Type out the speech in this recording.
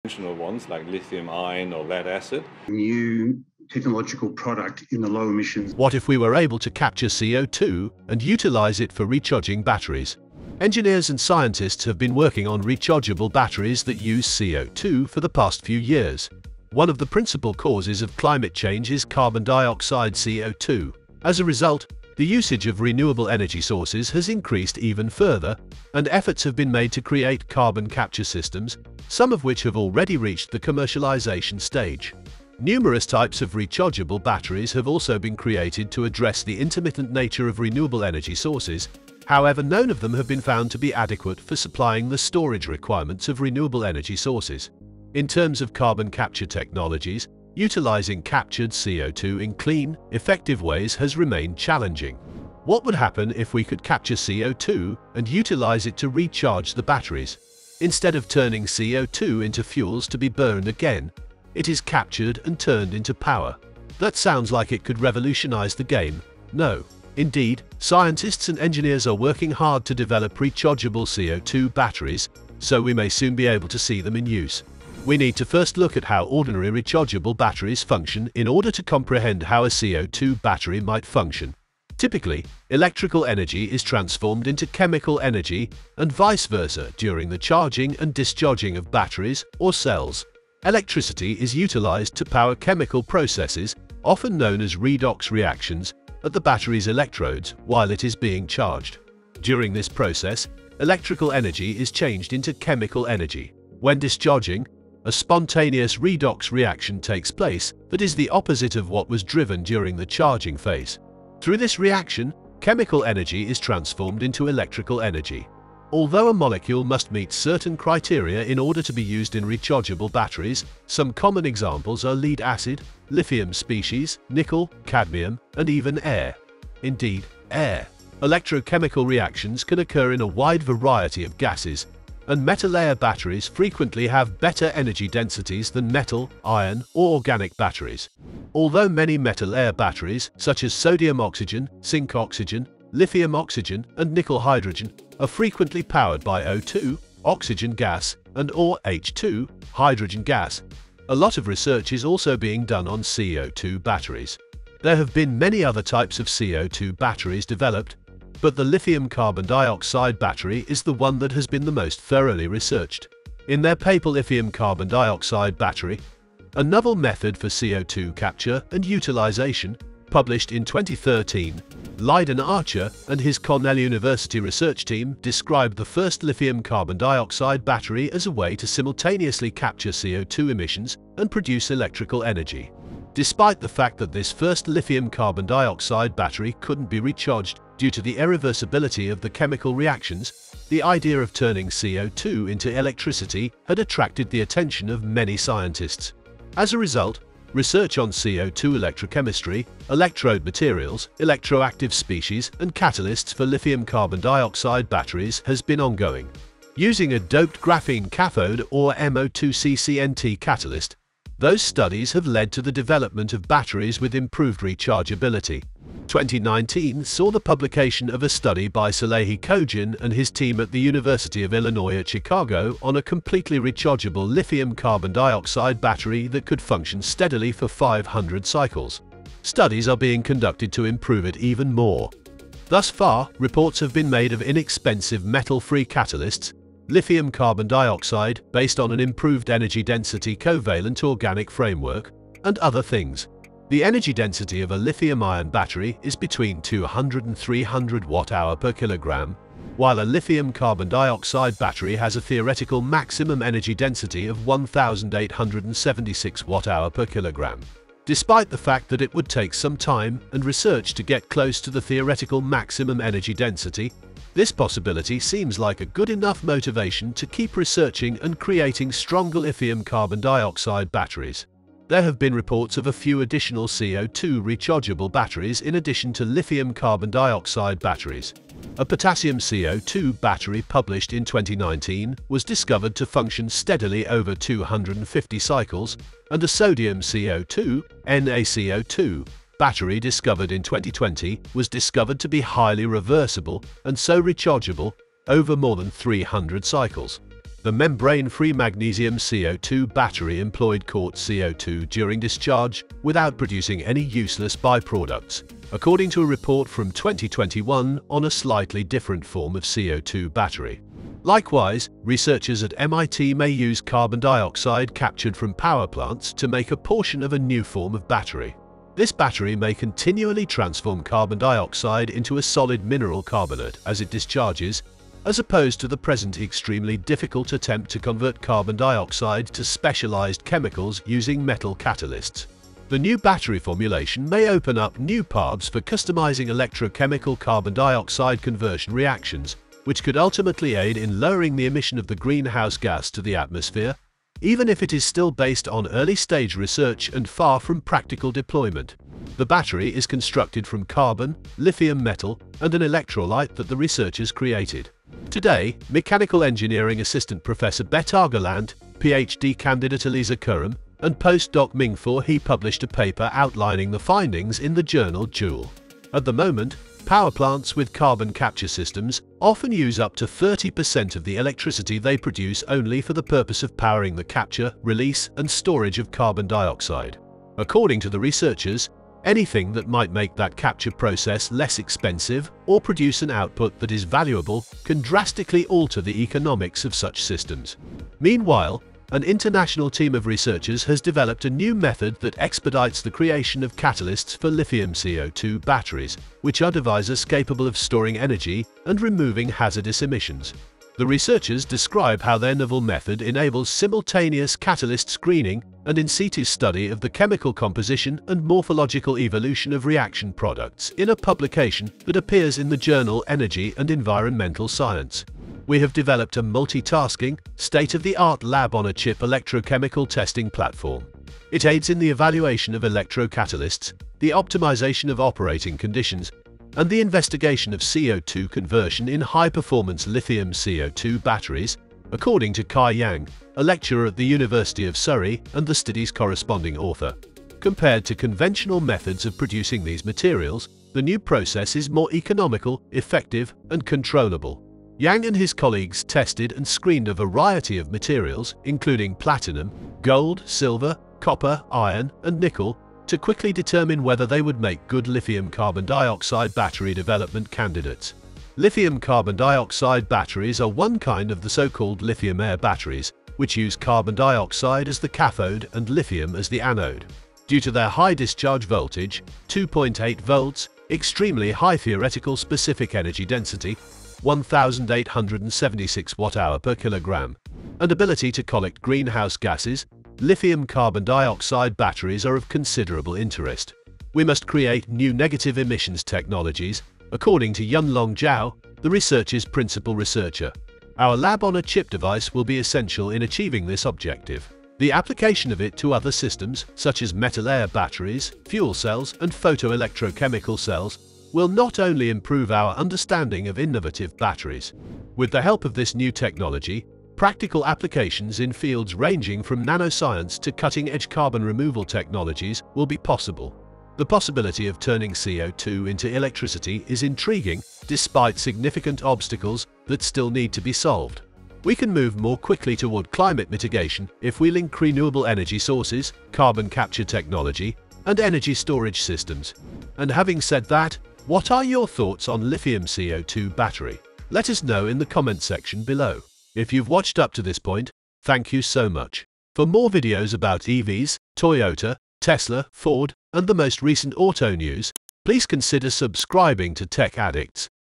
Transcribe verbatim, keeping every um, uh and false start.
conventional ones like lithium ion or lead acid. New technological product in the low emissions. What if we were able to capture C O two and utilize it for recharging batteries? Engineers and scientists have been working on rechargeable batteries that use C O two for the past few years. One of the principal causes of climate change is carbon dioxide C O two. As a result, the usage of renewable energy sources has increased even further, and efforts have been made to create carbon capture systems, some of which have already reached the commercialization stage. Numerous types of rechargeable batteries have also been created to address the intermittent nature of renewable energy sources. However, none of them have been found to be adequate for supplying the storage requirements of renewable energy sources. In terms of carbon capture technologies, utilizing captured C O two in clean, effective ways has remained challenging. What would happen if we could capture C O two and utilize it to recharge the batteries? Instead of turning C O two into fuels to be burned again, it is captured and turned into power. That sounds like it could revolutionize the game. No. Indeed, scientists and engineers are working hard to develop rechargeable C O two batteries, so we may soon be able to see them in use. We need to first look at how ordinary rechargeable batteries function in order to comprehend how a C O two battery might function. Typically, electrical energy is transformed into chemical energy and vice versa during the charging and discharging of batteries or cells. Electricity is utilized to power chemical processes, often known as redox reactions, at the battery's electrodes while it is being charged. During this process, electrical energy is changed into chemical energy. When discharging, a spontaneous redox reaction takes place that is the opposite of what was driven during the charging phase. Through this reaction, chemical energy is transformed into electrical energy. Although a molecule must meet certain criteria in order to be used in rechargeable batteries, some common examples are lead acid, lithium species, nickel, cadmium, and even air. Indeed, air. Electrochemical reactions can occur in a wide variety of gases, and metal air batteries frequently have better energy densities than metal, iron, or organic batteries. Although many metal air batteries, such as sodium oxygen, zinc oxygen, lithium oxygen, and nickel hydrogen, are frequently powered by O two, oxygen gas, and or H two, hydrogen gas, a lot of research is also being done on C O two batteries. There have been many other types of C O two batteries developed, but the lithium carbon dioxide battery is the one that has been the most thoroughly researched. In their paper Lithium Carbon Dioxide Battery, a novel method for C O two capture and utilization, published in twenty thirteen, Lydon Archer and his Cornell University research team described the first lithium carbon dioxide battery as a way to simultaneously capture C O two emissions and produce electrical energy. Despite the fact that this first lithium carbon dioxide battery couldn't be recharged due to the irreversibility of the chemical reactions, the idea of turning C O two into electricity had attracted the attention of many scientists. As a result, research on C O two electrochemistry, electrode materials, electroactive species, and catalysts for lithium carbon dioxide batteries has been ongoing. Using a doped graphene cathode or M O two C C N T catalyst, those studies have led to the development of batteries with improved rechargeability. twenty nineteen saw the publication of a study by Salehi Kojin and his team at the University of Illinois at Chicago on a completely rechargeable lithium carbon dioxide battery that could function steadily for five hundred cycles. Studies are being conducted to improve it even more. Thus far, reports have been made of inexpensive metal-free catalysts, lithium carbon dioxide based on an improved energy density covalent organic framework, and other things. The energy density of a lithium-ion battery is between two hundred and three hundred watt-hour per kilogram, while a lithium carbon dioxide battery has a theoretical maximum energy density of one thousand eight hundred seventy-six watt-hour per kilogram. Despite the fact that it would take some time and research to get close to the theoretical maximum energy density, this possibility seems like a good enough motivation to keep researching and creating stronger lithium carbon dioxide batteries. There have been reports of a few additional C O two rechargeable batteries in addition to lithium carbon dioxide batteries. A potassium C O two battery published in twenty nineteen was discovered to function steadily over two hundred fifty cycles, and a sodium C O two, N A C O two, battery discovered in twenty twenty was discovered to be highly reversible and so rechargeable over more than three hundred cycles. The membrane-free magnesium C O two battery employed caught C O two during discharge without producing any useless byproducts, according to a report from twenty twenty-one on a slightly different form of C O two battery. Likewise, researchers at M I T may use carbon dioxide captured from power plants to make a portion of a new form of battery. This battery may continually transform carbon dioxide into a solid mineral carbonate as it discharges, as opposed to the present extremely difficult attempt to convert carbon dioxide to specialized chemicals using metal catalysts. The new battery formulation may open up new paths for customizing electrochemical carbon dioxide conversion reactions, which could ultimately aid in lowering the emission of the greenhouse gas to the atmosphere, even if it is still based on early-stage research and far from practical deployment. The battery is constructed from carbon, lithium metal, and an electrolyte that the researchers created. Today, Mechanical Engineering Assistant Professor Betar Galant, PhD candidate Eliza Curran, and postdoc Ming Fu He published a paper outlining the findings in the journal Joule. At the moment, power plants with carbon capture systems often use up to thirty percent of the electricity they produce only for the purpose of powering the capture, release, and storage of carbon dioxide. According to the researchers, anything that might make that capture process less expensive or produce an output that is valuable can drastically alter the economics of such systems. Meanwhile, an international team of researchers has developed a new method that expedites the creation of catalysts for lithium C O two batteries, which are devices capable of storing energy and removing hazardous emissions. The researchers describe how their novel method enables simultaneous catalyst screening and in situ study of the chemical composition and morphological evolution of reaction products in a publication that appears in the journal Energy and Environmental Science. We have developed a multitasking, state-of-the-art lab-on-a-chip electrochemical testing platform. It aids in the evaluation of electrocatalysts, the optimization of operating conditions, and the investigation of C O two conversion in high-performance lithium C O two batteries, according to Kai Yang, a lecturer at the University of Surrey and the study's corresponding author. Compared to conventional methods of producing these materials, the new process is more economical, effective, and controllable. Yang and his colleagues tested and screened a variety of materials, including platinum, gold, silver, copper, iron, and nickel, to quickly determine whether they would make good lithium carbon dioxide battery development candidates. Lithium carbon dioxide batteries are one kind of the so-called lithium-air batteries, which use carbon dioxide as the cathode and lithium as the anode. Due to their high discharge voltage, two point eight volts, extremely high theoretical specific energy density, one thousand eight hundred seventy-six watt-hour per kilogram, and ability to collect greenhouse gases, lithium carbon dioxide batteries are of considerable interest. We must create new negative emissions technologies, according to Yunlong Zhao, the research's principal researcher. Our lab-on-a-chip device will be essential in achieving this objective. The application of it to other systems, such as metal-air batteries, fuel cells, and photoelectrochemical cells, will not only improve our understanding of innovative batteries. With the help of this new technology, practical applications in fields ranging from nanoscience to cutting-edge carbon removal technologies will be possible. The possibility of turning C O two into electricity is intriguing, despite significant obstacles that still need to be solved. We can move more quickly toward climate mitigation if we link renewable energy sources, carbon capture technology, and energy storage systems. And having said that, what are your thoughts on lithium C O two battery? Let us know in the comment section below. If you've watched up to this point, thank you so much. For more videos about E Vs, Toyota, Tesla, Ford, and the most recent auto news, please consider subscribing to Tech Addicts.